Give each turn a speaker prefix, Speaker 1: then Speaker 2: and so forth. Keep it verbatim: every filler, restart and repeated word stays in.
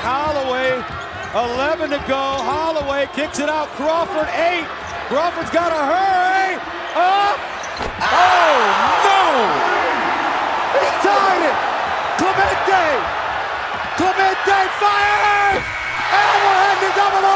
Speaker 1: Holloway, eleven to go. Holloway kicks it out. Crawford, eight. Crawford's got to hurry. Up. Oh, no! He tied it. Clemente. Clemente fires. And we're heading to double